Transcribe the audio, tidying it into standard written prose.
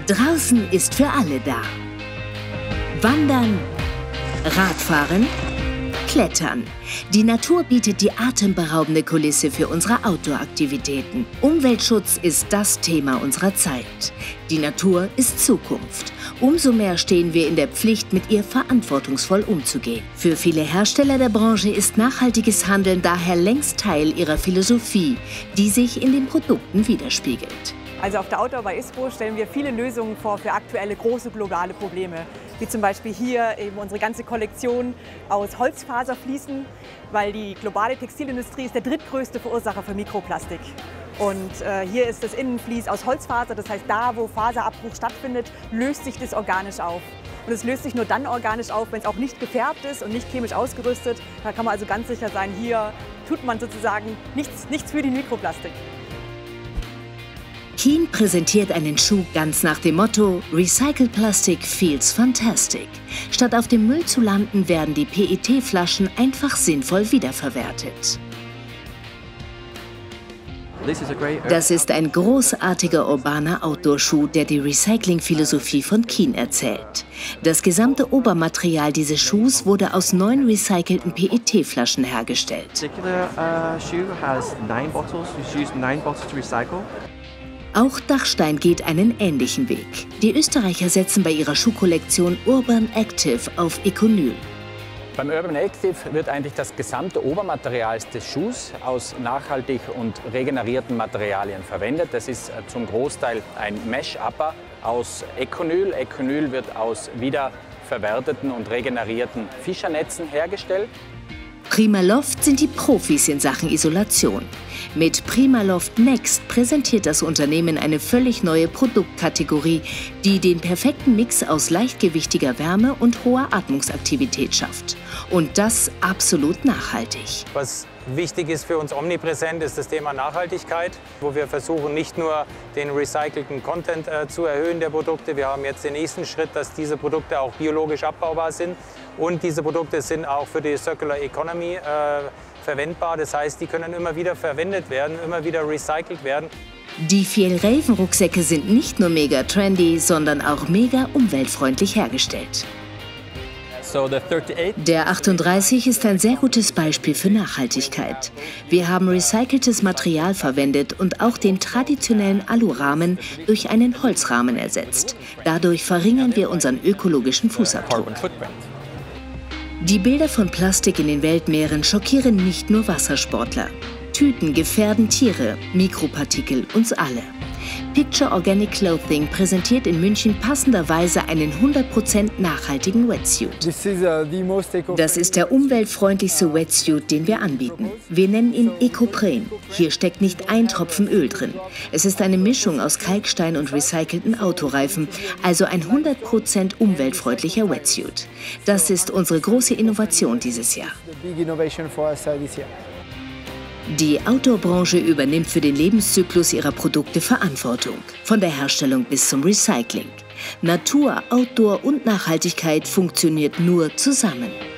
Draußen ist für alle da. Wandern, Radfahren, Klettern. Die Natur bietet die atemberaubende Kulisse für unsere Outdoor-Aktivitäten. Umweltschutz ist das Thema unserer Zeit. Die Natur ist Zukunft. Umso mehr stehen wir in der Pflicht, mit ihr verantwortungsvoll umzugehen. Für viele Hersteller der Branche ist nachhaltiges Handeln daher längst Teil ihrer Philosophie, die sich in den Produkten widerspiegelt. Also auf der Outdoor bei ISPO stellen wir viele Lösungen vor für aktuelle große globale Probleme. Wie zum Beispiel hier eben unsere ganze Kollektion aus Holzfaserfliesen, weil die globale Textilindustrie ist der drittgrößte Verursacher für Mikroplastik. Und hier ist das Innenvlies aus Holzfaser, das heißt, da wo Faserabbruch stattfindet, löst sich das organisch auf. Und es löst sich nur dann organisch auf, wenn es auch nicht gefärbt ist und nicht chemisch ausgerüstet. Da kann man also ganz sicher sein, hier tut man sozusagen nichts für die Mikroplastik. Keen präsentiert einen Schuh ganz nach dem Motto Recycled Plastic feels fantastic. Statt auf dem Müll zu landen, werden die PET-Flaschen einfach sinnvoll wiederverwertet. Das ist ein großartiger urbaner Outdoor-Schuh, der die Recycling-Philosophie von Keen erzählt. Das gesamte Obermaterial dieses Schuhs wurde aus 9 recycelten PET-Flaschen hergestellt. Auch Dachstein geht einen ähnlichen Weg. Die Österreicher setzen bei ihrer Schuhkollektion Urban Active auf Econyl. Beim Urban Active wird eigentlich das gesamte Obermaterial des Schuhs aus nachhaltig und regenerierten Materialien verwendet. Das ist zum Großteil ein Mesh-Upper aus Econyl. Econyl wird aus wiederverwerteten und regenerierten Fischernetzen hergestellt. Primaloft sind die Profis in Sachen Isolation. Mit Primaloft Next präsentiert das Unternehmen eine völlig neue Produktkategorie, die den perfekten Mix aus leichtgewichtiger Wärme und hoher Atmungsaktivität schafft. Und das absolut nachhaltig. Was wichtig ist für uns omnipräsent, ist das Thema Nachhaltigkeit, wo wir versuchen, nicht nur den recycelten Content zu erhöhen der Produkte. Wir haben jetzt den nächsten Schritt, dass diese Produkte auch biologisch abbaubar sind. Und diese Produkte sind auch für die Circular Economy verwendbar. Das heißt, die können immer wieder verwendet werden, immer wieder recycelt werden. Die Fjällräven-Rucksäcke sind nicht nur mega trendy, sondern auch mega umweltfreundlich hergestellt. Der 38 ist ein sehr gutes Beispiel für Nachhaltigkeit. Wir haben recyceltes Material verwendet und auch den traditionellen Alurahmen durch einen Holzrahmen ersetzt. Dadurch verringern wir unseren ökologischen Fußabdruck. Die Bilder von Plastik in den Weltmeeren schockieren nicht nur Wassersportler. Tüten gefährden Tiere, Mikropartikel, uns alle. Picture Organic Clothing präsentiert in München passenderweise einen 100% nachhaltigen Wetsuit. Das ist der umweltfreundlichste Wetsuit, den wir anbieten. Wir nennen ihn Ecopren. Hier steckt nicht ein Tropfen Öl drin. Es ist eine Mischung aus Kalkstein und recycelten Autoreifen, also ein 100% umweltfreundlicher Wetsuit. Das ist unsere große Innovation dieses Jahr. Die Outdoor-Branche übernimmt für den Lebenszyklus ihrer Produkte Verantwortung, von der Herstellung bis zum Recycling. Natur, Outdoor und Nachhaltigkeit funktioniert nur zusammen.